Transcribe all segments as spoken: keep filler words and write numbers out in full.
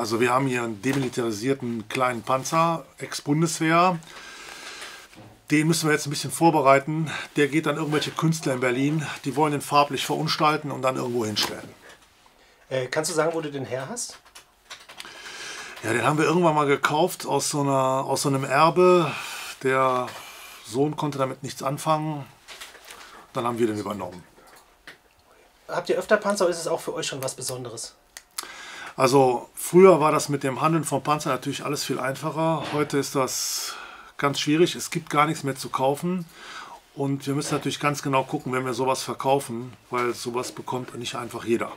Also wir haben hier einen demilitarisierten kleinen Panzer, Ex-Bundeswehr. Den müssen wir jetzt ein bisschen vorbereiten. Der geht an irgendwelche Künstler in Berlin. Die wollen den farblich verunstalten und dann irgendwo hinstellen. Äh, kannst du sagen, wo du den her hast? Ja, den haben wir irgendwann mal gekauft aus so, einer, aus so einem Erbe. Der Sohn konnte damit nichts anfangen. Dann haben wir den übernommen. Habt ihr öfter Panzer oder ist es auch für euch schon was Besonderes? Also früher war das mit dem Handeln von Panzer natürlich alles viel einfacher. Heute ist das ganz schwierig. Es gibt gar nichts mehr zu kaufen. Und wir müssen natürlich ganz genau gucken, wenn wir sowas verkaufen, weil sowas bekommt nicht einfach jeder.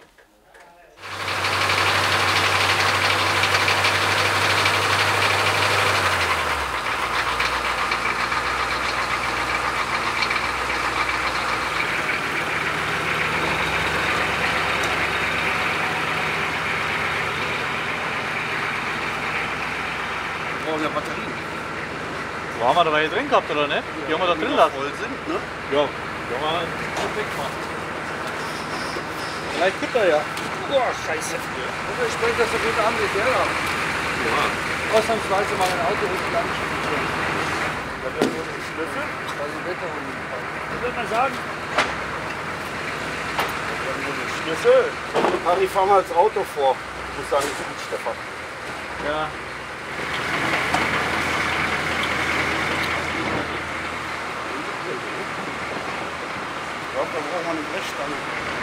Wo haben wir da welche drin gehabt oder nicht? Die haben wir da drin lassen. Voll sind, ne? Ja, die haben wir gut weggemacht. Vielleicht gibt er ja. Boah, scheiße. Ich spreche das so gut an wie der da. Ja. Ausnahmsweise mal ein Auto hoch lang. Ich habe ja nur den Schlüssel, weil die Wetterhunde gefallen. Was soll man sagen? Ich habe nur den Schlüssel. Harry, fahr mal das Auto vor. Ich muss sagen, es ist gut, Stefan. Ja. Ja, da braucht man eine Brechstange.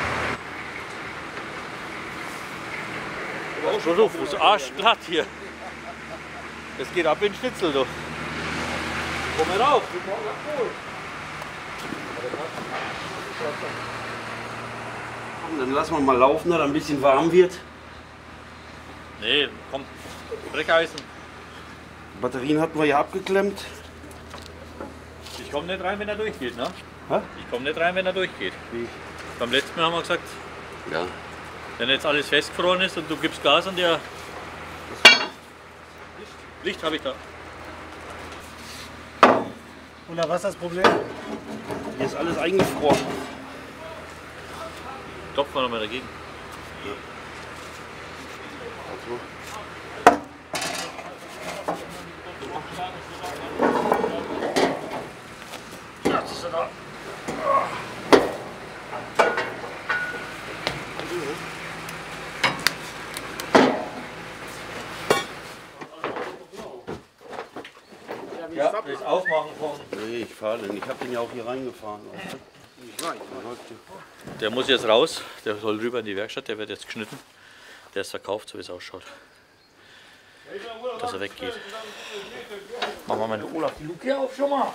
Schon so, Fuß arschglatt hier. Das geht ab in den Schnitzel, du. Komm mal rauf. Und dann lassen wir mal laufen, dass er ein bisschen warm wird. Nee, komm. Breckeisen. Batterien hatten wir ja abgeklemmt. Ich komme nicht rein, wenn er durchgeht, ne? Hä? Ich komme nicht rein, wenn er durchgeht. Wie? Beim letzten Mal haben wir gesagt, Ja. wenn jetzt alles festgefroren ist und du gibst Gas und der... Licht habe ich da. Und was ist das Problem? Hier ist alles eingefroren. Klopfen wir nochmal dagegen. Also. Das ist da. Ja, das Aufmachen von. Nee, ich fahre den. Ich habe den ja auch hier reingefahren. Der muss jetzt raus, der soll rüber in die Werkstatt, der wird jetzt geschnitten. Der ist verkauft, so wie es ausschaut. Dass er weggeht. Machen wir mal den Olaf die Luke auf schon mal.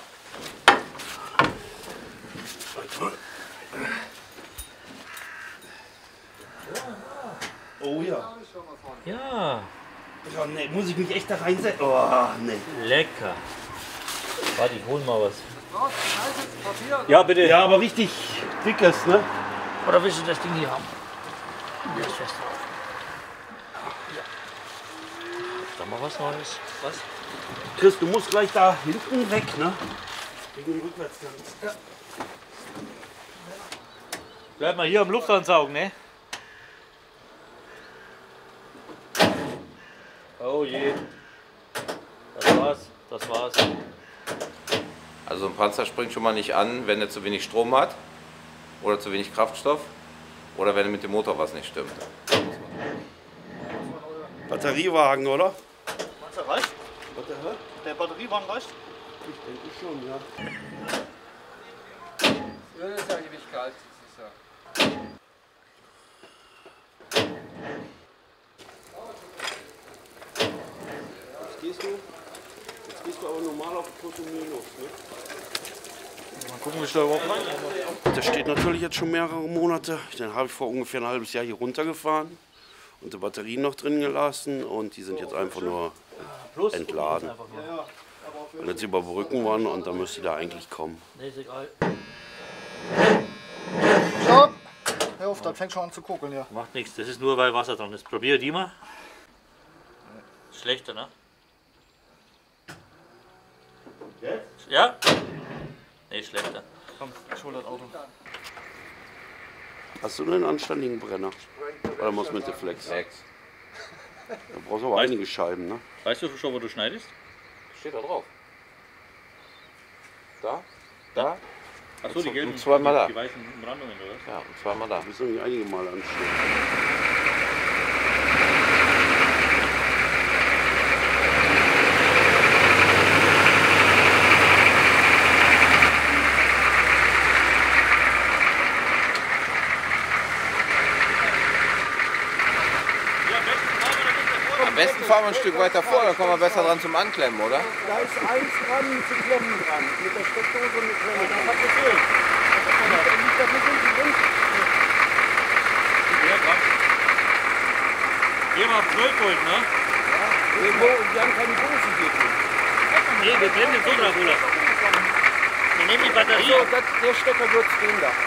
Oh ja. Ja, Ja, nee, muss ich mich echt da reinsetzen? Oh, nee. lecker. Warte, ich hol mal was. Ja, bitte. Ja, aber richtig dickes, ne? Oder willst du das Ding hier haben? Der ist fest drauf. Ja. Da mal was Neues. Was? Chris, du musst gleich da hinten weg, ne? Wegen dem Rückwärtsgang. Ja. Bleib mal hier am Luftansaugen, ne? Oh je. Das war's. Das war's. Also ein Panzer springt schon mal nicht an, wenn er zu wenig Strom hat oder zu wenig Kraftstoff oder wenn mit dem Motor was nicht stimmt. Batteriewagen, oder? Meinst du, reicht? Der Batteriewagen reicht? Ich denke schon, ja. Ja, das ist ja ewig kalt. Das ist ja. Jetzt gehst du, jetzt gehst du aber normal auf Plus und Minus, ne? Mal gucken, wie ich da überhaupt rein. Der steht natürlich jetzt schon mehrere Monate. Den habe ich vor ungefähr ein halbes Jahr hier runtergefahren und die Batterien noch drin gelassen und die sind jetzt einfach nur entladen. Und jetzt überbrücken wir und dann müsste der eigentlich kommen. Nee, ist egal. Stopp! Hör auf, das fängt schon an zu kokeln, ja. Macht nichts, das ist nur, weil Wasser dran ist. Probier die mal. Schlechter, ne? Jetzt? Ja? Nee, schlechter. Komm, ich hol das Auto. Hast du einen anständigen Brenner? Oder muss mit der Flex? Flex. Da brauchst du aber einige Scheiben, ne? Weißt du schon, wo du schneidest? Steht da drauf. Da, da. Achso, die gelben, und zweimal die, da. die weißen Umrandungen, oder was? Ja, und zweimal da. Da müssen wir einige Mal anstehen. Am besten fahren wir ein Stück weiter vor, dann kommen wir besser dran zum Anklemmen, oder? Da ist eins dran zu klemmen dran. Mit der Steckdose und mit Klemme. Das hat gefehlt. Da liegt das nicht unten drin. Ja, komm. Hier mal zwölf Volt, ne? Wir haben keine Dose hier drin. Nee, wir klemmen den Kontrakoller. Wir nehmen die Batterie. So, das, der Stecker wird stehen da.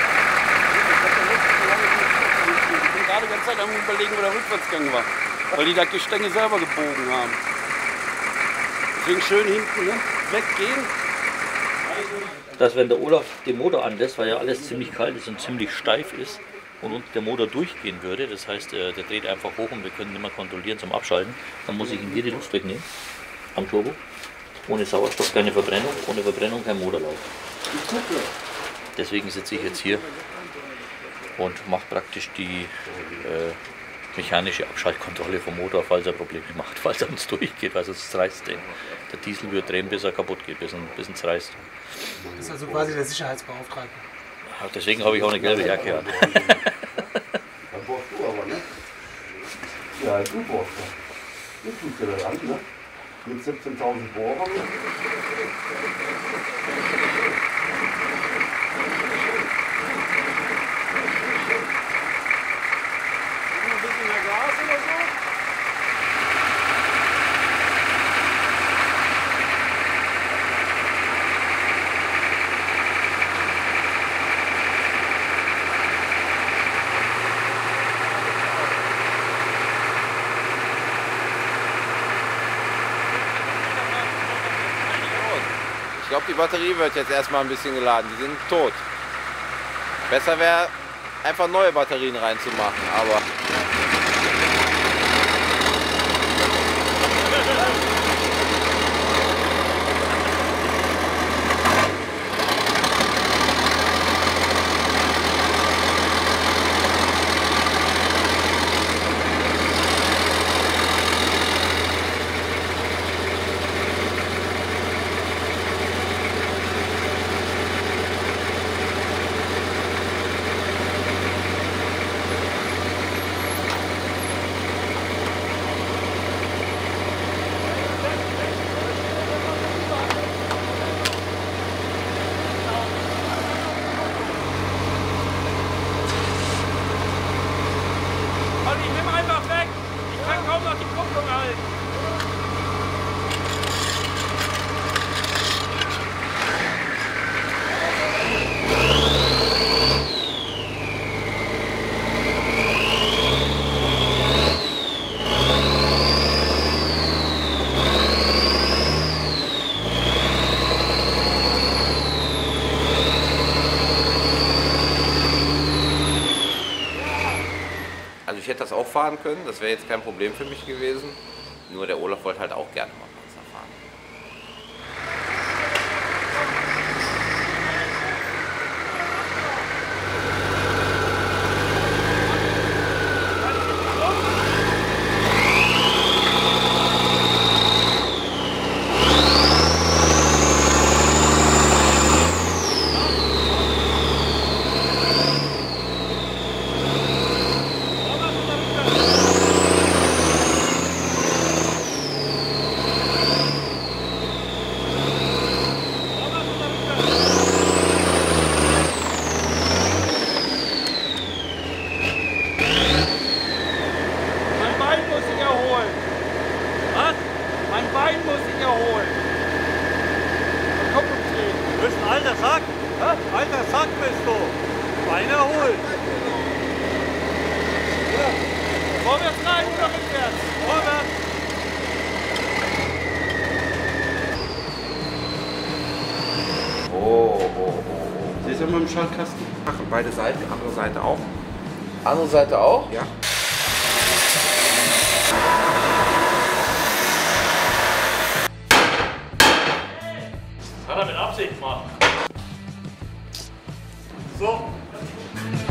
Ich bin gerade die ganze Zeit am Überlegen, wo der Rückwärtsgang war. Weil die das Gestänge selber gebogen haben. Deswegen schön hinten, ne? Weggehen. Dass wenn der Olaf den Motor anlässt, weil ja alles ziemlich kalt ist und ziemlich steif ist und unten der Motor durchgehen würde, das heißt, der dreht einfach hoch und wir können nicht mehr kontrollieren zum Abschalten, dann muss ich ihm hier die Luft wegnehmen, am Turbo. Ohne Sauerstoff keine Verbrennung, ohne Verbrennung kein Motorlauf. Deswegen sitze ich jetzt hier und mache praktisch die äh, mechanische Abschaltkontrolle vom Motor, falls er Probleme macht, falls er uns durchgeht, weil sonst reißt den. Der Diesel wird drehen, bis er kaputt geht, bis, bis es reißt. Das ist also quasi der Sicherheitsbeauftragte. Ja, deswegen habe ich auch eine gelbe Jacke an. Dann brauchst du aber, ne? Ja, du brauchst das. Du tust dir das an, ne? Mit siebzehntausend Bohrern. Ich glaube, die Batterie wird jetzt erstmal ein bisschen geladen. Die sind tot. Besser wäre, einfach neue Batterien reinzumachen, aber... Ich hätte das auch fahren können, das wäre jetzt kein Problem für mich gewesen. Nur der Olaf wollte halt auch gerne mal Panzer fahren. Siehst du mal im Schaltkasten? Machen beide Seiten, andere Seite auch. Andere Seite auch? Ja. Absicht machen. So.